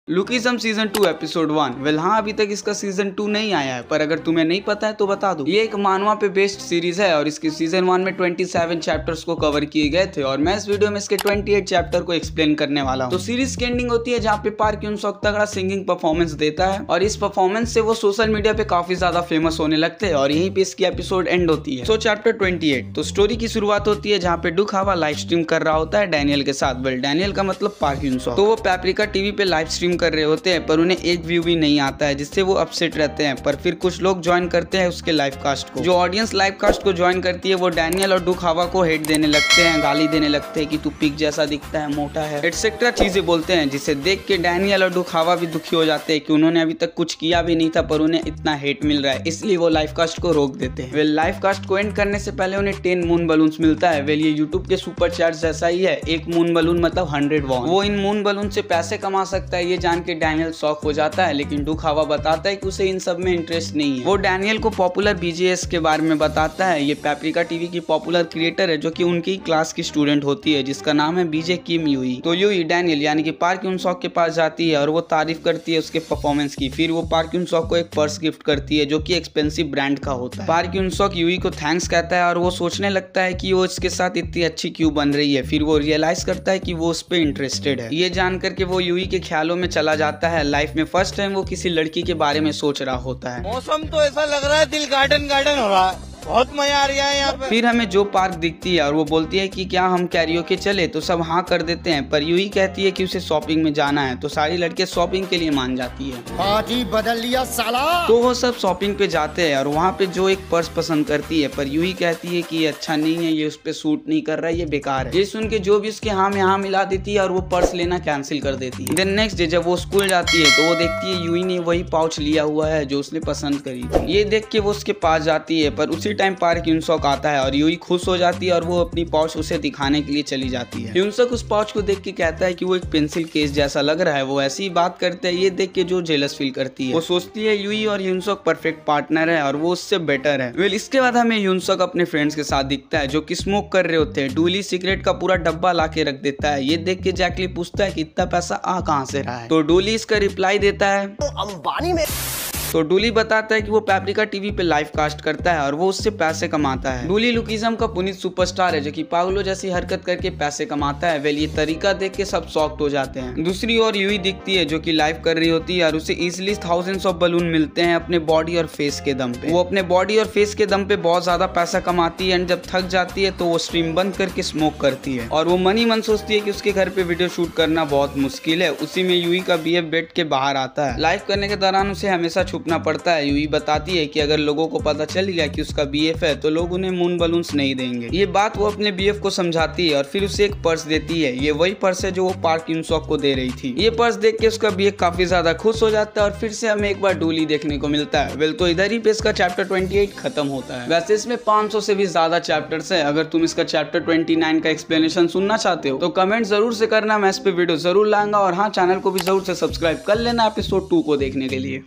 Lookism season 2 episode 1। Well हाँ, अभी तक इसका सीजन 2 नहीं आया है, पर अगर तुम्हें नहीं पता है तो बता दूं। ये एक मानवा पे बेस्ड सीरीज है और इसकी सीजन 1 में 27 चैप्टर्स को कवर किए गए थे और मैं इस वीडियो में इसके 28 चैप्टर को एक्सप्लेन करने वाला हूँ। तो सीरीज की एंडिंग होती है जहाँ पे पार्क यून-सॉक तगड़ा सिंगिंग परफॉर्मेंस देता है और इस परफॉर्मेंस से वो सोशल मीडिया पे काफी ज्यादा फेमस होने लगते हैं और यहीं पे इसकी एपिसोड एंड होती है। So chapter 28। तो स्टोरी की शुरुआत होती है जहाँ पे डुखावा लाइव स्ट्रीम कर रहा होता है डैनियल के साथ। वेल डैनियल का मतलब पार्क यून-सॉक। तो वो पैप्रिका टीवी पे लाइव स्ट्रीम कर रहे होते हैं पर उन्हें एक व्यू भी नहीं आता है, जिससे वो अपसेट रहते हैं। पर फिर कुछ लोग ज्वाइन करते हैं उसके लाइव कास्ट को। जो ऑडियंस लाइव कास्ट को ज्वाइन करती है वो डैनियल और डुखावा को हेट देने लगते हैं, गाली देने लगते हैं कि तू पिग जैसा दिखता है, मोटा है, एटसेट्रा चीजें बोलते हैं, जिसे देख के डैनियल और डुखावा भी दुखी हो जाते हैं कि उन्होंने अभी तक कुछ किया भी नहीं था पर उन्हें इतना हेट मिल रहा है, इसलिए वो लाइव कास्ट को रोक देते हैं। वेल लाइव कास्ट को एंड करने से पहले उन्हें 10 मून बलून्स मिलता है। वेल ये यूट्यूब के सुपर चैट जैसा ही है, एक मून बलून मतलब 100 वॉन। वो इन मून बलून से पैसे कमा सकता है, ये जान के डैनियल शॉक हो जाता है, लेकिन डुखावा बताता है कि उसे इन सब में इंटरेस्ट नहीं है। वो डैनियल को पॉपुलर बीजेएस के बारे में बताता है। ये पैप्रिका टीवी की पॉपुलर क्रिएटर है जो कि उनकी क्लास की स्टूडेंट होती है, जिसका नाम है बीजे किम यूई। तो यूई डैनियल यानी कि पार्क यून-सॉक के पास जाती है और वो तारीफ करती है उसके परफॉर्मेंस की। फिर वो पार्क यून-सॉक को एक पर्स गिफ्ट करती है जो कि एक्सपेंसिव ब्रांड का होता है। पार्क यून-सॉक यूई को थैंक्स कहता है और वो सोचने लगता है कि वो इसके साथ इतनी अच्छी क्यों बन रही है। फिर वो रियलाइज करता है कि वो उस पर इंटरेस्टेड है। ये जान करके वो यूई के ख्यालों में चला जाता है। लाइफ में फर्स्ट टाइम वो किसी लड़की के बारे में सोच रहा होता है। मौसम तो ऐसा लग रहा है दिल गार्डन गार्डन हो रहा है, बहुत मजा आ रहा है यहाँ पे। फिर हमें जो पार्क दिखती है और वो बोलती है कि क्या हम कैरियोके चले, तो सब हाँ कर देते हैं। पर यूही कहती है कि उसे शॉपिंग में जाना है, तो सारी लड़के शॉपिंग के लिए मान जाती है। पार्टी बदल लिया साला। तो वो सब शॉपिंग पे जाते हैं और वहाँ पे जो एक पर्स पसंद करती है, पर यूही कहती है कि ये अच्छा नहीं है, ये उस पे सूट नहीं कर रहा है, ये बेकार है। ये सुन के जो भी उसके हाँ में हाँ मिला देती है और वो पर्स लेना कैंसिल कर देती है। देन नेक्स्ट डे जब वो स्कूल जाती है तो वो देखती है यूही ने वही पाउच लिया हुआ है जो उसने पसंद करी थी। ये देख के वो उसके पास जाती है, पर उसी टाइम पार्क यून-सॉक आता है और यूही खुश हो जाती है और वो अपनी पाउच उसे दिखाने के लिए चली जाती है। यून-सॉक उस पाउच को देख के कहता है कि वो एक पेंसिल केस जैसा लग रहा है। वो ऐसी ही बात करते हैं, ये देख के जो जेलस फील करती है। वो सोचती है यूही और यून-सॉक परफेक्ट पार्टनर है और वो उससे बेटर है। वेल इसके बाद हमें यून-सॉक अपने फ्रेंड्स के साथ दिखता है जो कि स्मोक कर रहे होते हैं। डूली सिगरेट का पूरा डब्बा ला के रख देता है। ये देख के जैकली पूछता है कि इतना पैसा आ कहाँ से रहा है, तो डूली इसका रिप्लाई देता है अंबानी में। तो डूली बताता है कि वो पैप्रिका टीवी पे लाइव कास्ट करता है और वो उससे पैसे कमाता है। डूली लुकिज्म का पुनीत सुपरस्टार है जो कि पागलों जैसी हरकत करके पैसे कमाता है। वेल ये तरीका देख के सब शॉक्ड हो जाते हैं। दूसरी ओर यूही दिखती है जो कि लाइव कर रही होती है और उसे इजिली थाउजेंड्स ऑफ बलून मिलते हैं अपने बॉडी और फेस के दम पे। वो अपने बॉडी और फेस के दम पे बहुत ज्यादा पैसा कमाती है एंड जब थक जाती है तो वो स्ट्रीम बंद करके स्मोक करती है और वो मनी मन सोचती है कि उसके घर पे वीडियो शूट करना बहुत मुश्किल है। उसी में यूही का बीएफ बेड के बाहर आता है। लाइव करने के दौरान उसे हमेशा छुपना पड़ता है। यूही बताती है कि अगर लोगों को पता चल गया कि उसका बीएफ है तो लोग उन्हें मून बलून्स नहीं देंगे। ये बात वो अपने बीएफ को समझाती है और फिर उसे एक पर्स देती है। ये वही पर्स है जो वो पार्क यून-सॉक को दे रही थी। ये पर्स देख के उसका बीएफ काफी ज्यादा खुश हो जाता है और फिर से हमें एक बार डूली देखने को मिलता है। वेल तो इधर ही पे इसका चैप्टर 28 खत्म होता है। वैसे इसमें 500 से भी ज्यादा चैप्टर्स है। अगर तुम इसका चैप्टर 29 का एक्सप्लेनेशन सुनना चाहते हो तो कमेंट जरूर से करना, मैं इस पे वीडियो जरूर लाऊंगा। और हाँ, चैनल को भी जरूर से सब्सक्राइब कर लेना एपिसोड 2 को देखने के लिए।